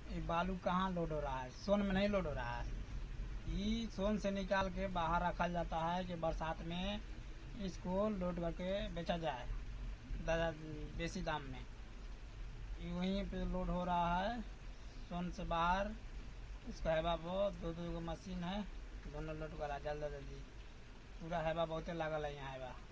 ये बालू कहाँ लोड हो रहा है, सोन में नहीं लोड हो रहा है। ये सोन से निकाल के बाहर रखा जाता है कि बरसात में इसको लोड करके बेचा जाए बेसी दाम में। ये वहीं पे लोड हो रहा है सोन से बाहर। इसका हैवा बहुत दो मशीन है, दोनों लोड करा जल्दी जल्दी। पूरा हैवा बहुते लागल है यहाँ हैवा।